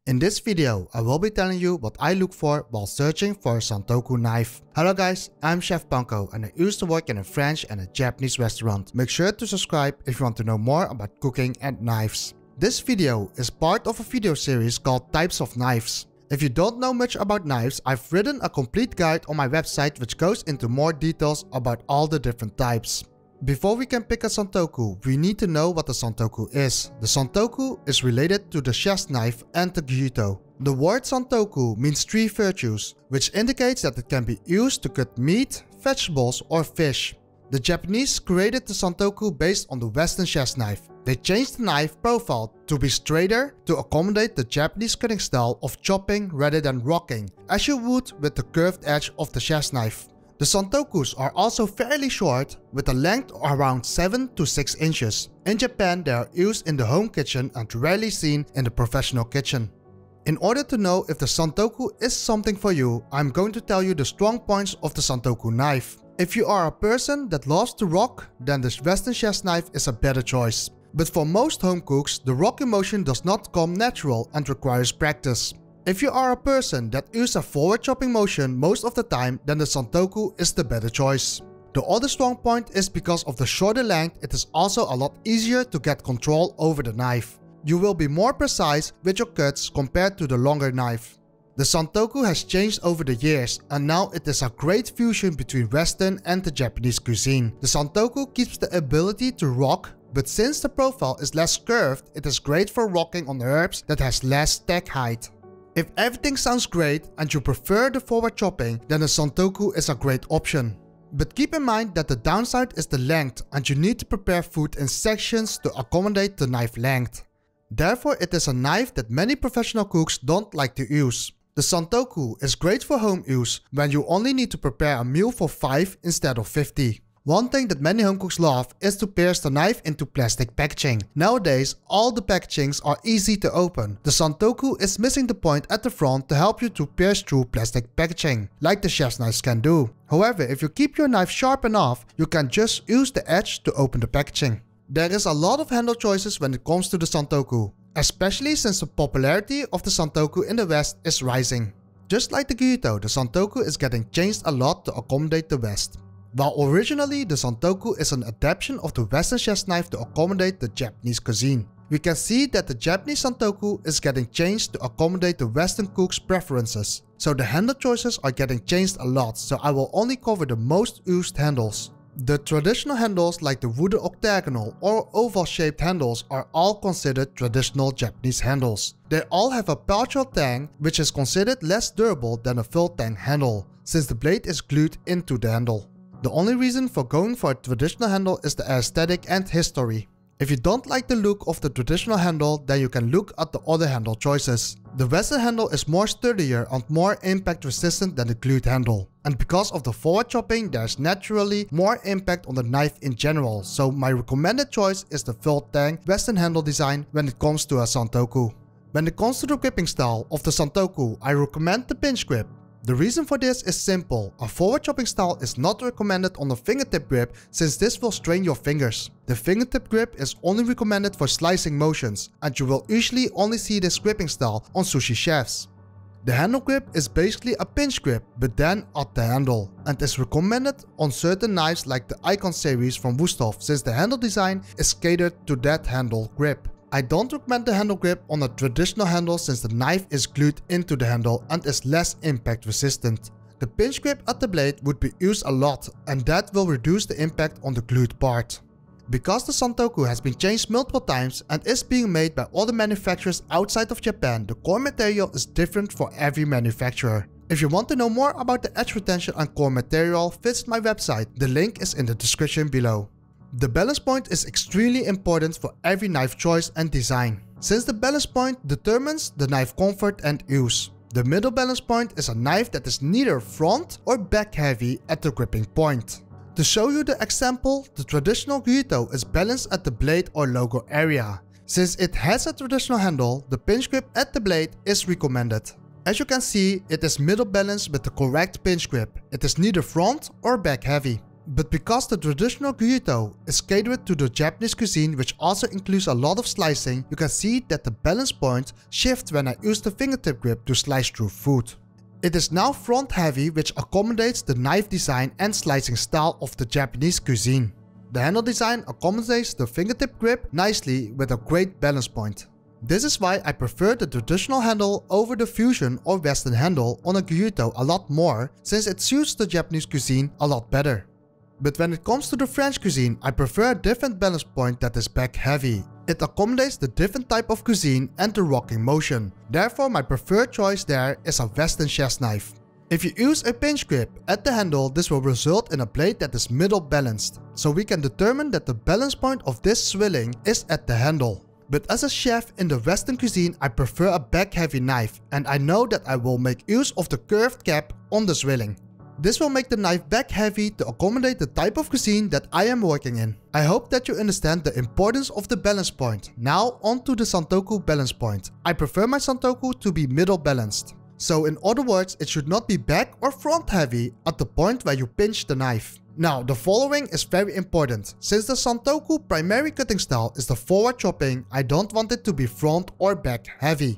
In this video, I will be telling you what I look for while searching for a Santoku knife. Hello guys, I'm Chef Panko and I used to work in a French and a Japanese restaurant. Make sure to subscribe if you want to know more about cooking and knives. This video is part of a video series called Types of Knives. If you don't know much about knives, I've written a complete guide on my website which goes into more details about all the different types. Before we can pick a Santoku, we need to know what the Santoku is. The Santoku is related to the chef's knife and the gyuto. The word Santoku means three virtues, which indicates that it can be used to cut meat, vegetables or fish. The Japanese created the Santoku based on the Western chef's knife. They changed the knife profile to be straighter to accommodate the Japanese cutting style of chopping rather than rocking, as you would with the curved edge of the chef's knife. The Santokus are also fairly short, with a length around 7 to 6 inches. In Japan, they are used in the home kitchen and rarely seen in the professional kitchen. In order to know if the Santoku is something for you, I'm going to tell you the strong points of the Santoku knife. If you are a person that loves to rock, then the Western chef's knife is a better choice. But for most home cooks, the rocking motion does not come natural and requires practice. If you are a person that uses a forward chopping motion most of the time, then the Santoku is the better choice. The other strong point is because of the shorter length, it is also a lot easier to get control over the knife. You will be more precise with your cuts compared to the longer knife. The Santoku has changed over the years and now it is a great fusion between Western and the Japanese cuisine. The Santoku keeps the ability to rock, but since the profile is less curved, it is great for rocking on herbs that has less stack height. If everything sounds great and you prefer the forward chopping, then the Santoku is a great option. But keep in mind that the downside is the length and you need to prepare food in sections to accommodate the knife length. Therefore, it is a knife that many professional cooks don't like to use. The Santoku is great for home use when you only need to prepare a meal for 5 instead of 50. One thing that many home cooks love is to pierce the knife into plastic packaging. Nowadays, all the packagings are easy to open. The Santoku is missing the point at the front to help you to pierce through plastic packaging, like the chef's knives can do. However, if you keep your knife sharp enough, you can just use the edge to open the packaging. There is a lot of handle choices when it comes to the Santoku, especially since the popularity of the Santoku in the West is rising. Just like the gyuto, the Santoku is getting changed a lot to accommodate the West. While originally the Santoku is an adaptation of the Western chef's knife to accommodate the Japanese cuisine, we can see that the Japanese Santoku is getting changed to accommodate the Western cook's preferences. So the handle choices are getting changed a lot, so I will only cover the most used handles. The traditional handles like the wooden octagonal or oval shaped handles are all considered traditional Japanese handles. They all have a partial tang, which is considered less durable than a full tang handle, since the blade is glued into the handle. The only reason for going for a traditional handle is the aesthetic and history. If you don't like the look of the traditional handle, then you can look at the other handle choices. The Western handle is more sturdier and more impact resistant than the glued handle. And because of the forward chopping, there is naturally more impact on the knife in general, so my recommended choice is the full tang Western handle design when it comes to a Santoku. When it comes to the gripping style of the Santoku, I recommend the pinch grip. The reason for this is simple. A forward chopping style is not recommended on the fingertip grip since this will strain your fingers. The fingertip grip is only recommended for slicing motions and you will usually only see this gripping style on sushi chefs. The handle grip is basically a pinch grip but then at the handle and is recommended on certain knives like the Icon series from Wusthof since the handle design is catered to that handle grip. I don't recommend the handle grip on a traditional handle since the knife is glued into the handle and is less impact resistant. The pinch grip at the blade would be used a lot and that will reduce the impact on the glued part. Because the Santoku has been changed multiple times and is being made by other manufacturers outside of Japan, the core material is different for every manufacturer. If you want to know more about the edge retention and core material, visit my website. The link is in the description below. The balance point is extremely important for every knife choice and design, since the balance point determines the knife comfort and use. The middle balance point is a knife that is neither front or back heavy at the gripping point. To show you the example, the traditional gyuto is balanced at the blade or logo area. Since it has a traditional handle, the pinch grip at the blade is recommended. As you can see, it is middle balanced with the correct pinch grip. It is neither front or back heavy. But because the traditional gyuto is catered to the Japanese cuisine, which also includes a lot of slicing, you can see that the balance point shifts when I use the fingertip grip to slice through food. It is now front heavy, which accommodates the knife design and slicing style of the Japanese cuisine. The handle design accommodates the fingertip grip nicely with a great balance point. This is why I prefer the traditional handle over the fusion or western handle on a gyuto a lot more, since it suits the Japanese cuisine a lot better. But when it comes to the French cuisine, I prefer a different balance point that is back heavy. It accommodates the different type of cuisine and the rocking motion. Therefore, my preferred choice there is a western chef's knife. If you use a pinch grip at the handle, this will result in a blade that is middle balanced. So we can determine that the balance point of this swilling is at the handle. But as a chef in the Western cuisine, I prefer a back heavy knife, and I know that I will make use of the curved cap on the swilling. This will make the knife back heavy to accommodate the type of cuisine that I am working in. I hope that you understand the importance of the balance point. Now onto the Santoku balance point. I prefer my Santoku to be middle balanced. So in other words, it should not be back or front heavy at the point where you pinch the knife. Now, the following is very important. Since the Santoku primary cutting style is the forward chopping, I don't want it to be front or back heavy.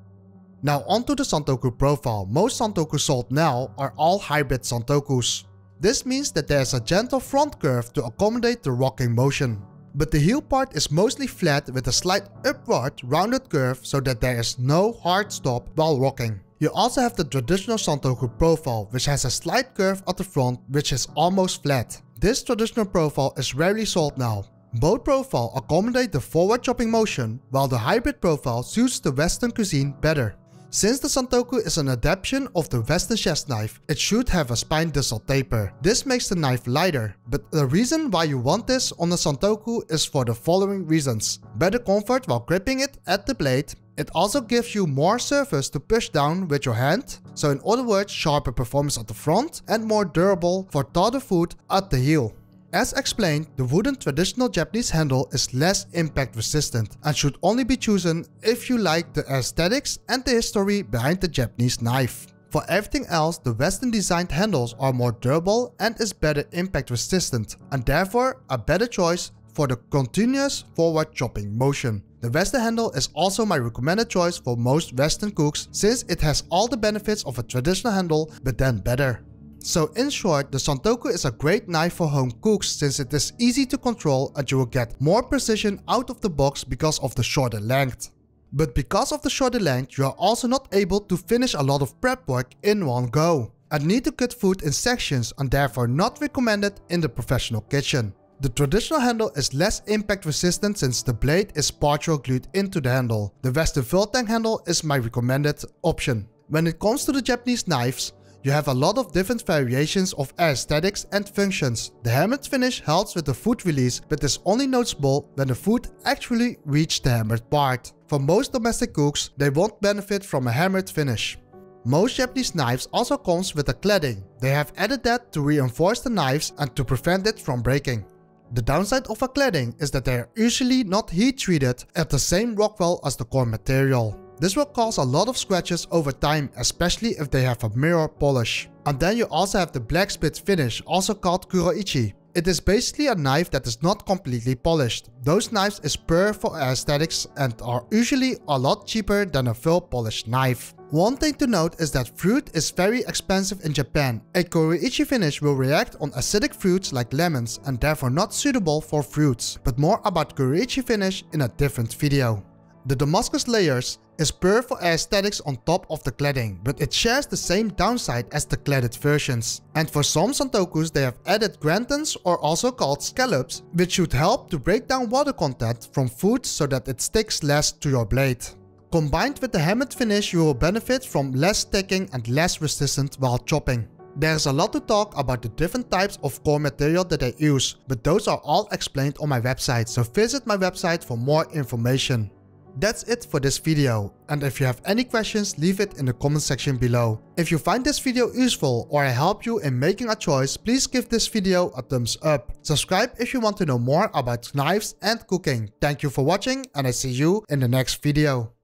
Now onto the Santoku profile. Most Santoku sold now are all hybrid Santokus. This means that there is a gentle front curve to accommodate the rocking motion. But the heel part is mostly flat with a slight upward rounded curve so that there is no hard stop while rocking. You also have the traditional Santoku profile, which has a slight curve at the front which is almost flat. This traditional profile is rarely sold now. Both profiles accommodate the forward chopping motion, while the hybrid profile suits the Western cuisine better. Since the Santoku is an adaptation of the Western chef's knife, it should have a spine distal taper. This makes the knife lighter, but the reason why you want this on the Santoku is for the following reasons. Better comfort while gripping it at the blade. It also gives you more surface to push down with your hand, so in other words, sharper performance at the front and more durable for taller food at the heel. As explained, the wooden traditional Japanese handle is less impact resistant and should only be chosen if you like the aesthetics and the history behind the Japanese knife. For everything else, the Western designed handles are more durable and is better impact resistant, and therefore a better choice for the continuous forward chopping motion. The Western handle is also my recommended choice for most Western cooks, since it has all the benefits of a traditional handle but then better. So in short, the Santoku is a great knife for home cooks since it is easy to control and you will get more precision out of the box because of the shorter length. But because of the shorter length, you are also not able to finish a lot of prep work in one go and need to cut food in sections and therefore not recommended in the professional kitchen. The traditional handle is less impact resistant since the blade is partial glued into the handle. The Western Vultang handle is my recommended option. When it comes to the Japanese knives, you have a lot of different variations of aesthetics and functions. The hammered finish helps with the food release but is only noticeable when the food actually reaches the hammered part. For most domestic cooks, they won't benefit from a hammered finish. Most Japanese knives also comes with a cladding. They have added that to reinforce the knives and to prevent it from breaking. The downside of a cladding is that they are usually not heat treated at the same rockwell as the core material. This will cause a lot of scratches over time, especially if they have a mirror polish. And then you also have the black spit finish, also called kuroichi. It is basically a knife that is not completely polished. Those knives is pure for aesthetics and are usually a lot cheaper than a full polished knife. One thing to note is that fruit is very expensive in Japan. A kuroichi finish will react on acidic fruits like lemons and therefore not suitable for fruits. But more about kuroichi finish in a different video. The Damascus layers is pure for aesthetics on top of the cladding, but it shares the same downside as the cladded versions. And for some Santokus they have added grantons, or also called scallops, which should help to break down water content from food so that it sticks less to your blade. Combined with the hammered finish, you will benefit from less sticking and less resistant while chopping. There's a lot to talk about the different types of core material that I use, but those are all explained on my website, so visit my website for more information. That's it for this video, and if you have any questions, leave it in the comment section below. If you find this video useful or I help you in making a choice, please give this video a thumbs up. Subscribe if you want to know more about knives and cooking. Thank you for watching and I see you in the next video.